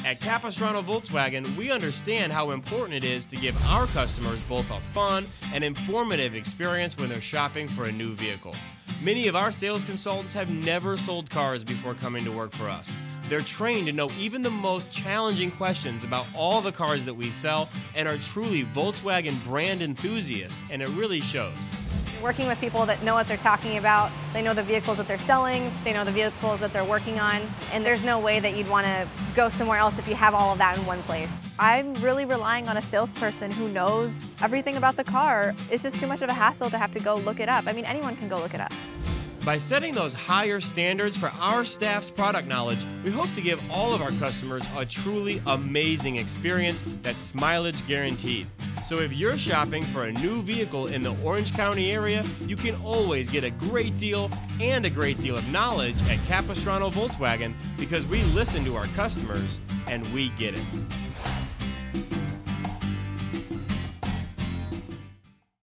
At Capistrano Volkswagen, we understand how important it is to give our customers both a fun and informative experience when they're shopping for a new vehicle. Many of our sales consultants have never sold cars before coming to work for us. They're trained to know even the most challenging questions about all the cars that we sell and are truly Volkswagen brand enthusiasts, and it really shows. Working with people that know what they're talking about, they know the vehicles that they're selling, they know the vehicles that they're working on, and there's no way that you'd want to go somewhere else if you have all of that in one place. I'm really relying on a salesperson who knows everything about the car. It's just too much of a hassle to have to go look it up. I mean, anyone can go look it up. By setting those higher standards for our staff's product knowledge, we hope to give all of our customers a truly amazing experience that's Smileage Guaranteed. So if you're shopping for a new vehicle in the Orange County area, you can always get a great deal and a great deal of knowledge at Capistrano Volkswagen, because we listen to our customers and we get it.